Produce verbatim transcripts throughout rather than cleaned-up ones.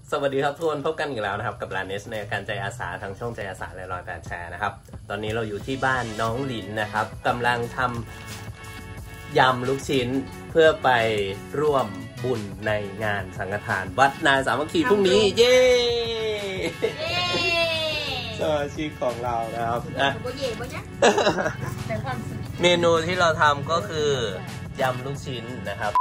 สวัสดีครับทุกคนพบกันอีกแล้วนะครับกับร้านเนสในการใจอาสาทางช่องใจอาสาและรอยการแชร์นะครับตอนนี้เราอยู่ที่บ้านน้องหลินนะครับกำลังทำยำลูกชิ้นเพื่อไปร่วมบุญในงานสังฆทานวัดนาสามัคคีพรุ่งนี้เย้สมาชิกของเรานะครับเมนูที่เราทำก็คือยำลูกชิ้นนะครับ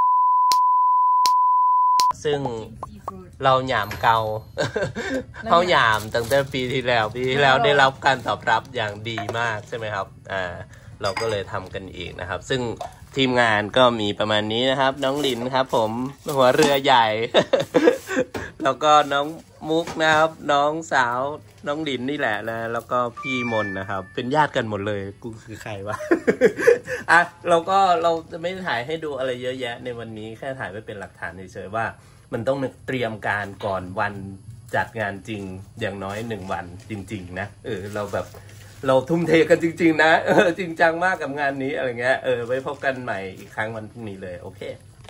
ซึ่งเราหยามเกาเขาหยามตั้งแต่ปีที่แล้วปีที่แล้วได้รับการตอบรับอย่างดีมากใช่ไหมครับอ่าเราก็เลยทำกันอีกนะครับซึ่งทีมงานก็มีประมาณนี้นะครับน้องหลินครับผมหัวเรือใหญ่ แล้วก็น้องมุกนะครับน้องสาวน้องหลินนี่แหละนะแล้วก็พี่มนนะครับเป็นญาติกันหมดเลยกูคือใครวะ อ่ะเราก็เราจะไม่ถ่ายให้ดูอะไรเยอะแยะในวันนี้แค่ถ่ายไว้เป็นหลักฐานเฉยๆว่ามันต้องเตรียมการก่อนวันจัดงานจริงอย่างน้อยหนึ่งวันจริงๆนะเออเราแบบเราทุ่มเทกันจริงๆนะเออจริงจังมากกับงานนี้อะไรเงี้ยเออไว้พบกันใหม่อีกครั้งวันพรุ่งนี้เลยโอเค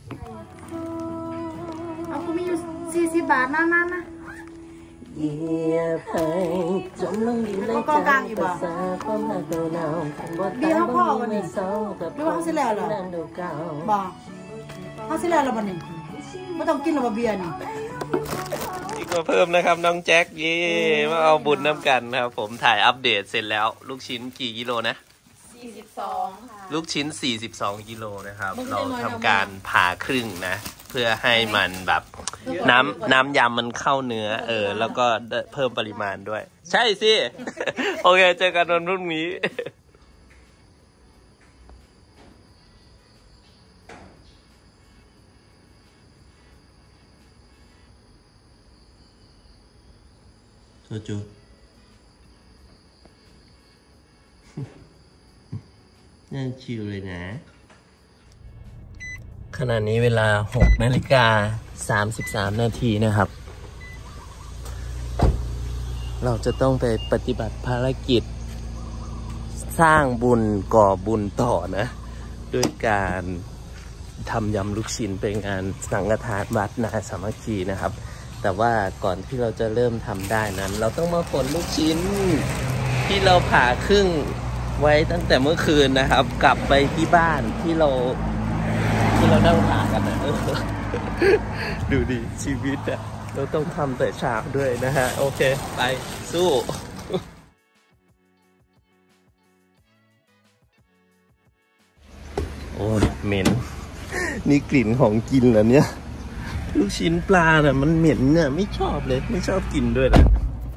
เอากูมีอยู่สี่สิบบาทนะนั่นนะเหยียบให้จมลงดินเลยจ้าภาษาความรักเก่าๆเบี้ยเขาพ่อวันนี้หรือว่าเขาเสียแล้วเหรอบอกเขาเสียแล้วเหรอวันนี้ไม่ต้องกินหรอกเบียร์นี่อีกมาเพิ่มนะครับน้องแจ็คเย่มาเอาบุญน้ำกันครับผมถ่ายอัปเดตเสร็จแล้วลูกชิ้นกี่กิโลนะสี่สิบสองค่ะลูกชิ้นสี่สิบสองกิโลนะครับเราทำการผ่าครึ่งนะเพื่อให้มันแบบน้ำน้ำยำมันเข้าเนื้อเออแล้วก็เพิ่มปริมาณด้วยใช่สิ โอเคเจอกันวันพรุ่งนี้โซจูน่าชิวเลยนะขณะนี้เวลาหกนาฬิกาสามสิบสามนาทีนะครับเราจะต้องไปปฏิบัติภารกิจสร้างบุญก่อบุญต่อนะด้วยการทำยำลูกชิ้นเป็นงานสังฆทานวัดนาสามัคคีนะครับแต่ว่าก่อนที่เราจะเริ่มทำได้นั้นเราต้องมาขนลูกชิ้นที่เราผ่าครึ่งไว้ตั้งแต่เมื่อคืนนะครับกลับไปที่บ้านที่เราที่เรานั่งผ่ากันนะดูดิชีวิตอะเราต้องทำแต่เช้าด้วยนะฮะโอเคไปสู้โอ้ยเหม็นนี่กลิ่นของกินเหรอเนี่ยลูกชิ้นปลาเนี่ยมันเหม็นเนี่ยไม่ชอบเลยไม่ชอบกินด้วยนะ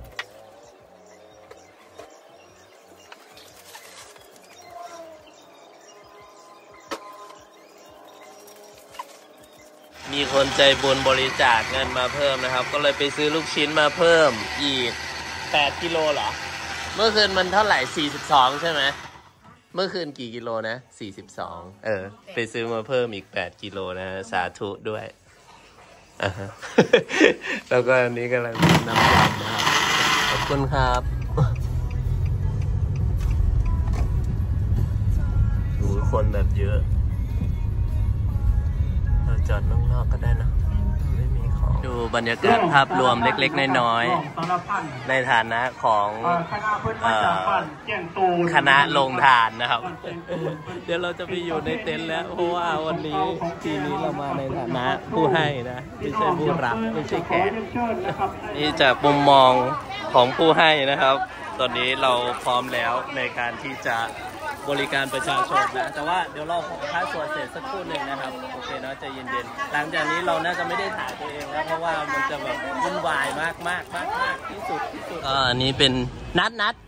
มีคนใจบุญบริจาคเงินมาเพิ่มนะครับก็เลยไปซื้อลูกชิ้นมาเพิ่มอีกแปดกิโลเหรอเมื่อคืนมันเท่าไหร่สี่สิบสองใช่ไหมเมื่อคืนกี่กิโลนะสี่สิบสองเออไปซื้อมาเพิ่มอีกแปดกิโลนะสาธุด้วยอ่าฮะ แล้วก็อันนี้กำลังน้ำยำนะครับขอบคุณครับดูคนแบบเยอะเราจอดนอกๆก็ได้นะไม่มีของดูบรรยากาศภาพรวมเล็กๆน้อยๆในฐานะของคณะลงทานนะครับเดี๋ยวเราจะไปอยู่ในเต็นท์แล้วเพราะว่าวันนี้ทีนี้เรามาในฐานะผู้ให้นะไม่ใช่ผู้รับไม่ใช่แขกนี่จากมุมมองของผู้ให้นะครับตอนนี้เราพร้อมแล้วในการที่จะบริการประชาชนนะแต่ว่าเดี๋ยวเราขอท้ายสวดเสร็จสักครู่หนึ่งนะครับโอเคเนาะใจเย็นๆหลังจากนี้เราน่าจะไม่ได้ถ่ายตัวเองแล้วเพราะว่ามันจะแบบวุ่นวายมากมากมากมากที่สุดที่สุดอ่าอันนี้เป็นนัดนัด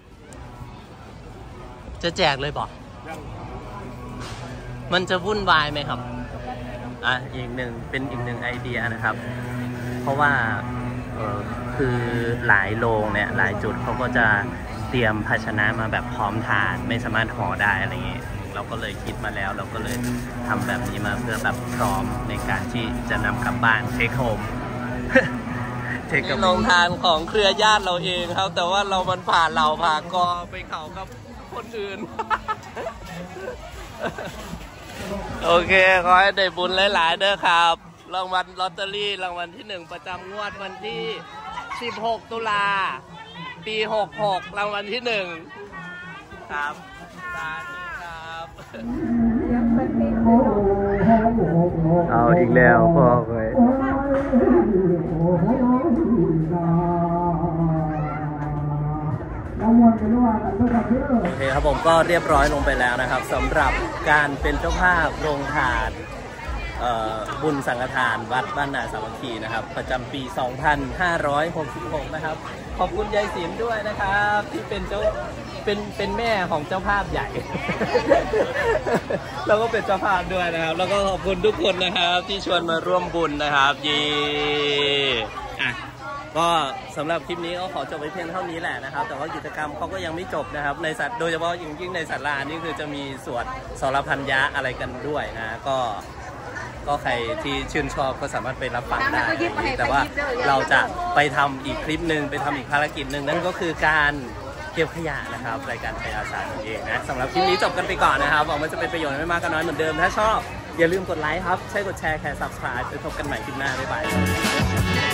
จะแจกเลยบอกมันจะวุ่นวายไหมครับอ่ะอีกหนึ่งเป็นอีกหนึ่งไอเดียนะครับเพราะว่าเออคือหลายโรงเนี่ยหลายจุดเขาก็จะเตรียมภาชนะมาแบบพร้อมทานไม่สามารถห่อได้อะไรเงี้ยเราก็เลยคิดมาแล้วเราก็เลยทำแบบนี้มาเพื่อแบบพร้อมในการที่จะนำกลับบ้านเทคโฮมเทคกับโรงทานของเครือญาติเราเองครับแต่ว่าเรามันผ่านเราผ่ากอไปเขากับคนอื่น โอเคขอให้ได้บุญหลายๆเด้อครับรางวัลลอตเตอรี่รางวัลที่หนึ่งประจำงวดวันที่สิบหกตุลาปีหกหกรางวัลที่หนึ่งครับสาธุครับเอาอีกแล้วพ่อเลยโอเคครับผมก็เรียบร้อยลงไปแล้วนะครับสำหรับการเป็นเจ้าภาพโรงทานบุญสังฆทานวัดบ้านนาสามัคคีนะครับประจำปี สองพันห้าร้อยหกสิบหก นะครับขอบคุณยายศิลป์ด้วยนะครับที่เป็นเจ้าเป็นเป็นแม่ของเจ้าภาพใหญ่ แล้วก็เป็นเจ้าภาพด้วยนะครับแล้วก็ขอบคุณทุกคนนะครับที่ชวนมาร่วมบุญนะครับยีอ่ะก็สำหรับคลิปนี้ก็ขอจบไปเพียงเท่านี้แหละนะครับแต่ว่ากิจกรรมเขาก็ยังไม่จบนะครับในสัตว์โดยเฉพาะยิ่งยิ่งในศาลานี่คือจะมีสวดสรพัญญะอะไรกันด้วยนะก็ก็ใครที่ชื่นชอบก็สามารถไปรับฟังได้แต่ว่าเราจะไปทำอีกคลิปหนึ่งไปทำอีกภารกิจหนึ่งนั่นก็คือการเก็บขยะนะครับรายการขยะอาสานั่นเองนะสำหรับคลิปนี้จบกันไปก่อนนะครับหวังว่าจะเป็นประโยชน์ไม่มากก็น้อยเหมือนเดิมถ้าชอบอย่าลืมกดไลค์ครับใช่กดแชร์แค่ ซับสไครบ์ ไปพบกันใหม่คลิปหน้าบ๊ายบาย